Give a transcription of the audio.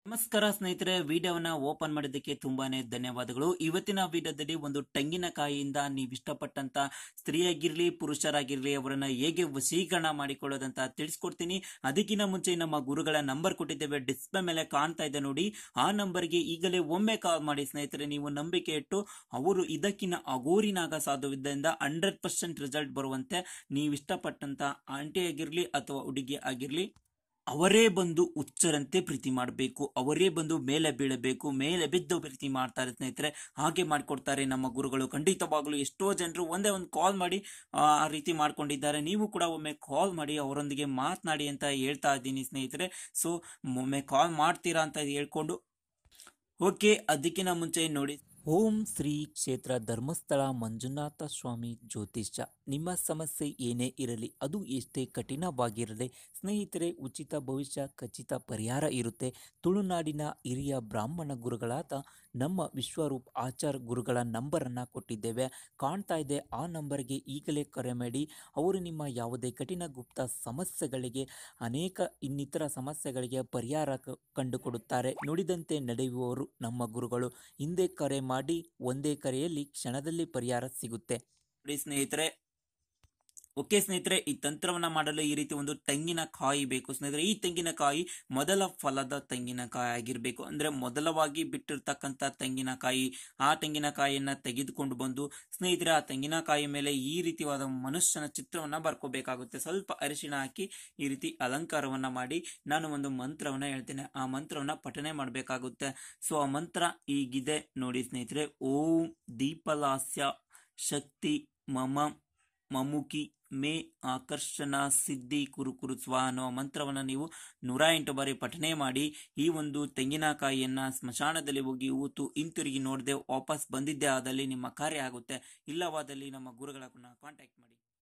ನಮಸ್ಕಾರ ಸ್ನೇಹಿತರೆ, ವಿಡಿಯೋವನ್ನ ಓಪನ್ ಮಾಡಿದ್ದಕ್ಕೆ ತುಂಬಾನೇ ಧನ್ಯವಾದಗಳು. ಇವತ್ತಿನ ವಿಡಿಯೋದಲ್ಲಿ ಒಂದು ತೆಂಗಿನಕಾಯಿಯಿಂದ ನೀವು ಇಷ್ಟಪಟ್ಟಂತ ಸ್ತ್ರೀಯಾಗಿರ್ಲಿ ಪುರುಷರಾಗಿರ್ಲಿ ಅವರನ್ನ ಹೇಗೆ ವಶೀಕರಣ ಮಾಡಿಕೊಳ್ಳೋದಂತ ತಿಳಿಸ್ಕೊಡ್ತೀನಿ. ಅದಕ್ಕಿಂತ ಮುಂಚೆ ನಮ್ಮ ಗುರುಗಳ ನಂಬರ್ ಕೊಟ್ಟಿದ್ದೇವೆ, ಡಿಸ್ಪ್ಲೇ ಮೇಲೆ ಕಾಣ್ತಾ ಇದೆ ನೋಡಿ. ಆ ನಂಬರ್ಗೆ ಈಗಲೇ ಒಮ್ಮೆ ಕಾಲ್ ಮಾಡಿ ಸ್ನೇಹಿತರೆ. ನೀವು ನಂಬಿಕೆ ಇಟ್ಟು ಅವರು ಇದಕ್ಕಿಂತ ಅಗೋರಿನಾಗ ಸಾಧುವಿದ್ದರಿಂದ 100% ರಿಸಲ್ಟ್ ಬರುವಂತೆ ನೀವು ಇಷ್ಟಪಟ್ಟಂತ ಆಂಟಿ ಆಗಿರ್ಲಿ ಅಥವಾ ಹುಡುಗಿ ಆಗಿರ್ಲಿ ಅವರೇ ಬಂದು ಹುಚ್ಚರಂತೆ ಪ್ರೀತಿ ಮಾಡಬೇಕು, ಅವರೇ ಬಂದು ಮೇಲೆ ಬೀಳಬೇಕು, ಮೇಲೆ ಬಿದ್ದು ಪ್ರೀತಿ ಮಾಡ್ತಾರೆ ಸ್ನೇಹಿತರೆ. ಹಾಗೆ ಮಾಡಿಕೊಡ್ತಾರೆ ನಮ್ಮ ಗುರುಗಳು. ಖಂಡಿತವಾಗ್ಲೂ ಎಷ್ಟೋ ಜನರು ಒಂದೇ ಒಂದು ಕಾಲ್ ಮಾಡಿ ಆ ರೀತಿ ಮಾಡ್ಕೊಂಡಿದ್ದಾರೆ. ನೀವು ಕೂಡ ಒಮ್ಮೆ ಕಾಲ್ ಮಾಡಿ ಅವರೊಂದಿಗೆ ಮಾತನಾಡಿ ಅಂತ ಹೇಳ್ತಾ ಇದ್ದೀನಿ ಸ್ನೇಹಿತರೆ. ಸೊ ಒಮ್ಮೆ ಕಾಲ್ ಮಾಡ್ತೀರಾ ಅಂತ ಹೇಳ್ಕೊಂಡು ಓಕೆ. ಅದಕ್ಕಿಂತ ಮುಂಚೆ ನೋಡಿ, ಓಂ ಶ್ರೀ ಕ್ಷೇತ್ರ ಧರ್ಮಸ್ಥಳ ಮಂಜುನಾಥ ಸ್ವಾಮಿ ಜ್ಯೋತಿಷ್ಯ. ನಿಮ್ಮ ಸಮಸ್ಯೆ ಏನೇ ಇರಲಿ, ಅದು ಎಷ್ಟೇ ಕಠಿಣವಾಗಿರಲಿ ಸ್ನೇಹಿತರೆ, ಉಚಿತ ಭವಿಷ್ಯ ಖಚಿತ ಪರಿಹಾರ ಇರುತ್ತೆ. ತುಳುನಾಡಿನ ಹಿರಿಯ ಬ್ರಾಹ್ಮಣ ಗುರುಗಳಾದ ನಮ್ಮ ವಿಶ್ವರೂಪ್ ಆಚಾರ್ ಗುರುಗಳ ನಂಬರನ್ನು ಕೊಟ್ಟಿದ್ದೇವೆ. ಕಾಣ್ತಾ ಇದೆ, ಆ ನಂಬರ್ಗೆ ಈಗಲೇ ಕರೆ ಮಾಡಿ. ಅವರು ನಿಮ್ಮ ಯಾವುದೇ ಕಠಿಣ ಗುಪ್ತ ಸಮಸ್ಯೆಗಳಿಗೆ, ಅನೇಕ ಇನ್ನಿತರ ಸಮಸ್ಯೆಗಳಿಗೆ ಪರಿಹಾರ ಕಂಡುಕೊಡುತ್ತಾರೆ. ನುಡಿದಂತೆ ನಡೆಯುವವರು ನಮ್ಮ ಗುರುಗಳು. ಹಿಂದೆ ಕರೆ ಮಾಡಿ, ಒಂದೇ ಕರೆಯಲ್ಲಿ ಕ್ಷಣದಲ್ಲಿ ಪರಿಹಾರ ಸಿಗುತ್ತೆ ನೋಡಿ ಸ್ನೇಹಿತರೆ. ಓಕೆ ಸ್ನೇಹಿತರೆ, ಈ ತಂತ್ರವನ್ನ ಮಾಡಲು ಈ ರೀತಿ ಒಂದು ತೆಂಗಿನಕಾಯಿ ಬೇಕು ಸ್ನೇಹಿತರೆ. ಈ ತೆಂಗಿನಕಾಯಿ ಮೊದಲ ಫಲದ ತೆಂಗಿನಕಾಯಿ ಆಗಿರಬೇಕು, ಅಂದ್ರೆ ಮೊದಲವಾಗಿ ಬಿಟ್ಟಿರ್ತಕ್ಕಂಥ ತೆಂಗಿನಕಾಯಿ. ಆ ತೆಂಗಿನಕಾಯಿಯನ್ನ ತೆಗೆದುಕೊಂಡು ಬಂದು ಸ್ನೇಹಿತರೆ, ಆ ತೆಂಗಿನಕಾಯಿ ಮೇಲೆ ಈ ರೀತಿಯಾದ ಮನುಷ್ಯನ ಚಿತ್ರವನ್ನ ಬರ್ಕೋಬೇಕಾಗುತ್ತೆ. ಸ್ವಲ್ಪ ಅರಿಶಿಣ ಹಾಕಿ ಈ ರೀತಿ ಅಲಂಕಾರವನ್ನ ಮಾಡಿ, ನಾನು ಒಂದು ಮಂತ್ರವನ್ನ ಹೇಳ್ತೇನೆ, ಆ ಮಂತ್ರವನ್ನ ಪಠನೆ ಮಾಡಬೇಕಾಗುತ್ತೆ. ಸೊ ಆ ಮಂತ್ರ ಈಗಿದೆ ನೋಡಿ ಸ್ನೇಹಿತರೆ. ಓಂ ದೀಪಲಾಸ್ಯ ಶಕ್ತಿ ಮಮ ಮಮುಕಿ ಮೇ ಆಕರ್ಷಣ ಸಿದ್ಧಿ ಕುರುಕುರು ಸ್ವ ಅನ್ನೋ ಮಂತ್ರವನ್ನು ನೀವು 108 ಬಾರಿ ಪಠನೆ ಮಾಡಿ, ಈ ಒಂದು ತೆಂಗಿನಕಾಯಿಯನ್ನ ಸ್ಮಶಾನದಲ್ಲಿ ಹೋಗಿ ಊತು ಹಿಂತಿರುಗಿ ನೋಡದೆ ವಾಪಸ್ ಬಂದಿದ್ದೇ ಆದಲ್ಲಿ ನಿಮ್ಮ ಕಾರ್ಯ ಆಗುತ್ತೆ. ಇಲ್ಲವಾದಲ್ಲಿ ನಮ್ಮ ಗುರುಗಳ ಕಾಂಟ್ಯಾಕ್ಟ್ ಮಾಡಿ.